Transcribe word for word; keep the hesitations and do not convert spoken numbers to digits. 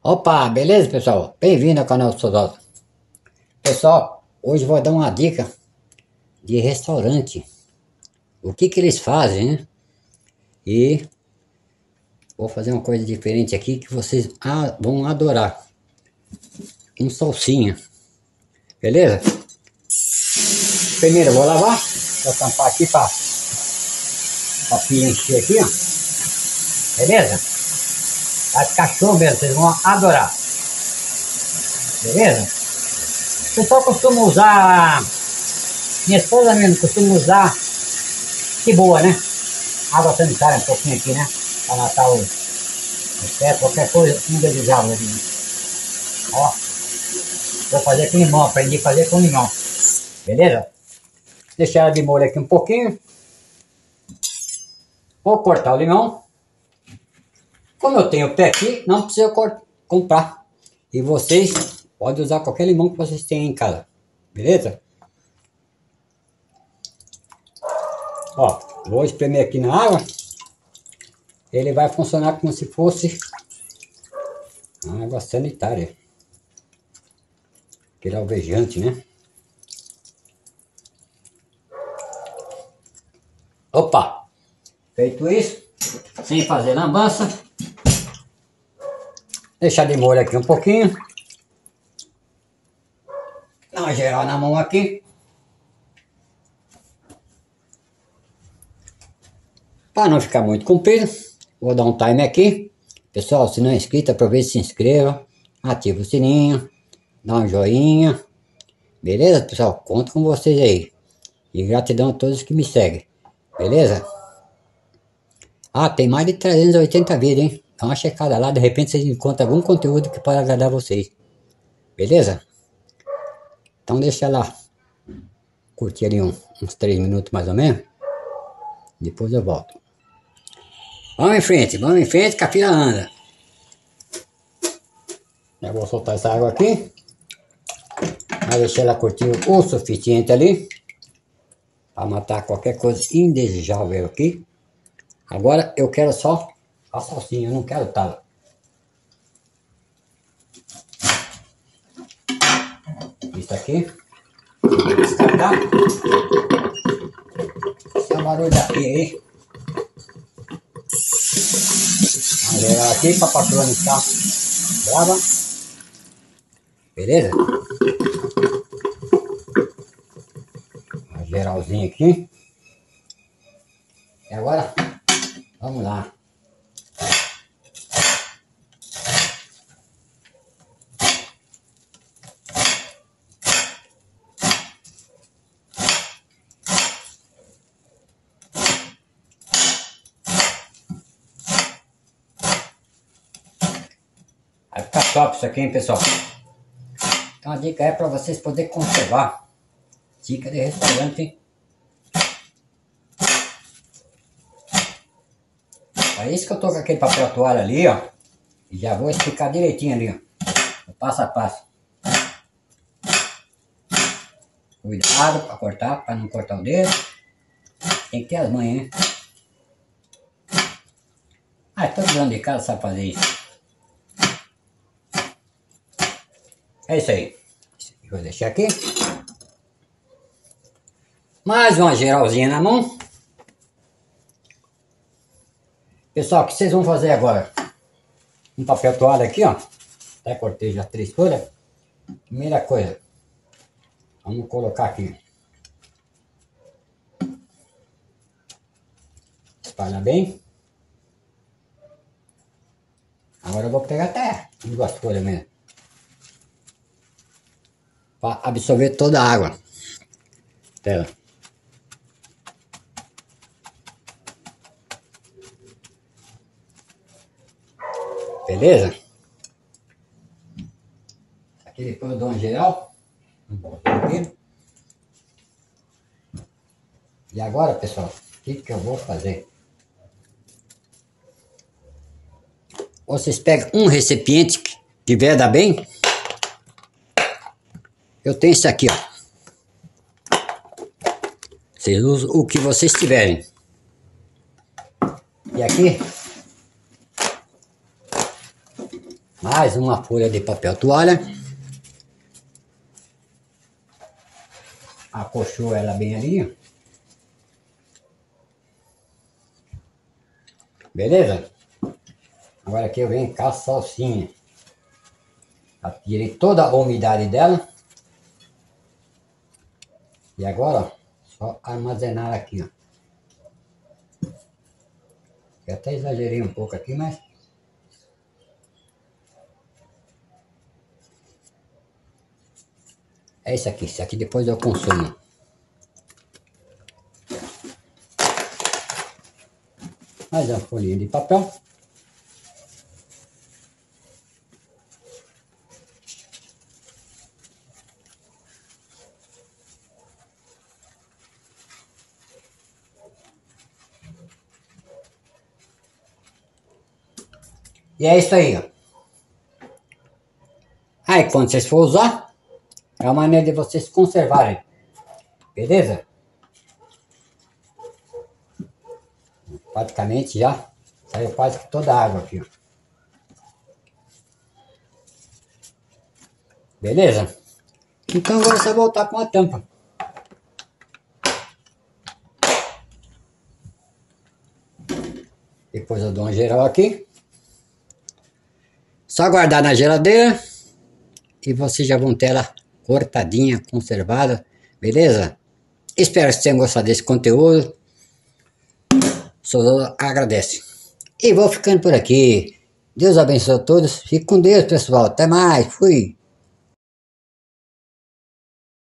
Opa, beleza, pessoal? Bem-vindo ao canal do Soldado. Pessoal, hoje vou dar uma dica de restaurante. O que que eles fazem, né? E vou fazer uma coisa diferente aqui que vocês ah, vão adorar. Um salsinha. Beleza? Primeiro eu vou lavar. Vou tampar aqui para a pia encher aqui, ó. Beleza? Vai ficar show mesmo, vocês vão adorar. Beleza? O pessoal costuma usar, minha esposa mesmo costuma usar que boa, né? Água sanitária um pouquinho aqui, né? Pra matar o inseto, qualquer coisa indesejável ali. Ó, vou fazer com limão, aprendi a fazer com limão. Beleza? Deixar ela de molho aqui um pouquinho. Vou cortar o limão. Como eu tenho o pé aqui, não precisa comprar. E vocês podem usar qualquer limão que vocês tenham em casa. Beleza? Ó, vou espremer aqui na água. Ele vai funcionar como se fosse uma água sanitária. Aquele alvejante, né? Opa! Feito isso, sem fazer lambança. Deixar de molho aqui um pouquinho. Dá uma geral na mão aqui. Para não ficar muito comprido, vou dar um time aqui. Pessoal, se não é inscrito, aproveite e se inscreva. Ativa o sininho. Dá um joinha. Beleza, pessoal? Conto com vocês aí. E gratidão a todos que me seguem. Beleza? Ah, tem mais de trezentos e oitenta vídeos, hein? Dá uma checada lá, de repente vocês encontram algum conteúdo que pode agradar vocês. Beleza? Então deixa lá. Curtir ali um, uns três minutos mais ou menos. Depois eu volto. Vamos em frente, vamos em frente que a fila anda. Já vou soltar essa água aqui. Vai deixar ela curtir o suficiente ali. Para matar qualquer coisa indesejável aqui. Agora eu quero só a salsinha, eu não quero talo. Isso aqui. Vou descartar. Esse é o barulho da pia aí. Vamos gerar aqui para a patroa não ficar brava. Beleza? Uma geralzinha aqui. E agora, vamos lá. Vai ficar top isso aqui, hein, pessoal? Então a dica é para vocês poderem conservar. Dica de restaurante, hein? É isso que eu tô com aquele papel toalha ali, ó. E já vou explicar direitinho ali, ó. O passo a passo. Cuidado para cortar, para não cortar o dedo. Tem que ter as manhas, né? Ah, todo dono de casa sabe fazer isso. É isso aí. Vou deixar aqui. Mais uma geralzinha na mão. Pessoal, o que vocês vão fazer agora? Um papel toalha aqui, ó. Até cortei já três folhas. Primeira coisa. Vamos colocar aqui. Espalha bem. Agora eu vou pegar até duas folhas mesmo. Para absorver toda a água. Tela. Beleza? Aqui depois eu dou uma geral. E agora, pessoal, o que que eu vou fazer? Vocês pegam um recipiente que veda bem. Eu tenho esse aqui, ó. Vocês usam o que vocês tiverem. E aqui Mais uma folha de papel toalha. Acolchou ela bem ali. Beleza? Agora aqui eu venho com a salsinha. Já tirei toda a umidade dela. E agora, ó, só armazenar aqui, ó. Eu até exagerei um pouco aqui, mas... é isso aqui. Isso aqui depois eu consumo. Mais uma folhinha de papel. E é isso aí, ó. Aí quando vocês for usar, é uma maneira de vocês conservarem. Beleza? Praticamente já saiu quase que toda a água aqui, ó. Beleza? Então agora é só voltar com a tampa. Depois eu dou uma geral aqui. Só guardar na geladeira. E vocês já vão ter ela cortadinha, conservada. Beleza? Espero que tenham gostado desse conteúdo. Só agradece. E vou ficando por aqui. Deus abençoe a todos. Fique com Deus, pessoal. Até mais. Fui.